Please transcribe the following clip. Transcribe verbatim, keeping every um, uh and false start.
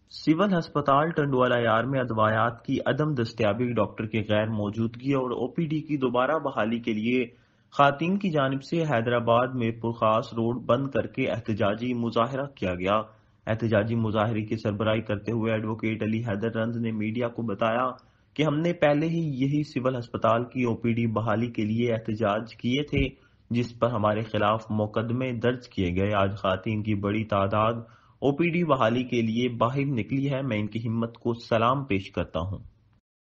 Civil अस्पताल टंडवालायार में अदवायात की अदम दस्तयाबी, डॉक्टर की गैर मौजूदगी और ओपीडी की दोबारा बहाली के लिए खातीन की जानिब से हैदराबाद मीरपुर खास रोड बंद करके एहतजाजी मुजाहरा किया गया। एहतजाजी मुजाहरे की सरबराही करते हुए एडवोकेट अली हैदर रंज ने मीडिया को बताया कि हमने पहले ही यही सिविल अस्पताल की ओपीडी बहाली के लिए एहतजाज किए थे, जिस पर हमारे खिलाफ मुकदमे दर्ज किए गए। आज खातीन की बड़ी तादाद ओपीडी बहाली के लिए बाहर निकली है। मैं इनकी हिम्मत को सलाम पेश करता हूं।